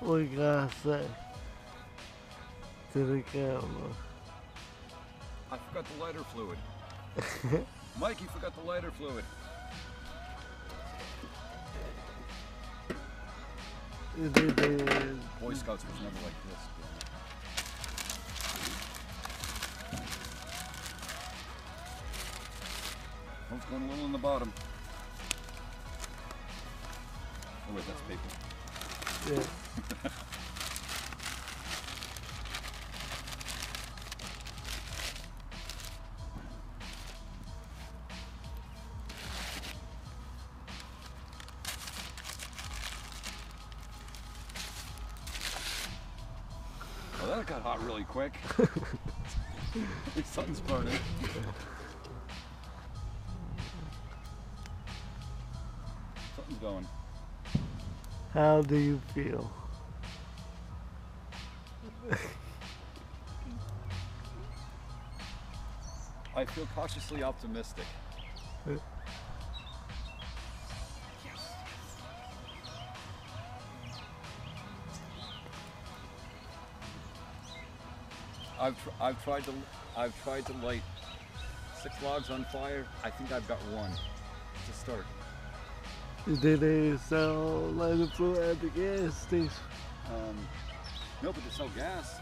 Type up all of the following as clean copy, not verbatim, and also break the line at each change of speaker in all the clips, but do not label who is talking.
we gotta say to the camera?
I forgot the lighter fluid. Mikey forgot the lighter fluid. Boy Scouts was never like this. Oh, it's going a little in the bottom. Oh wait, that's paper.
Yeah.
Well, that got hot really quick. Something's burning. Something's going.
How do you feel?
I feel cautiously optimistic. I've tried to light 6 logs on fire. I think I've got one to start.
Did they sell lighter fluid at the gas station?
No, but they sell gas.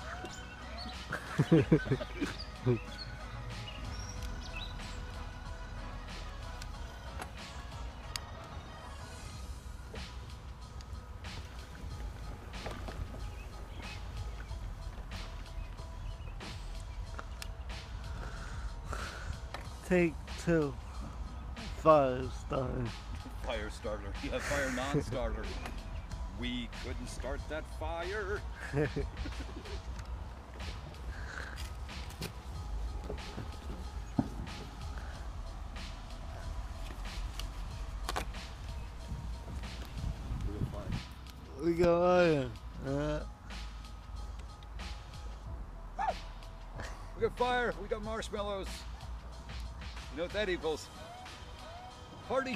Take 2. Fire starter.
Fire starter. Yeah, fire non-starter. We couldn't start that fire.
We got iron.
We got fire. We got marshmallows. You know what that equals? Party.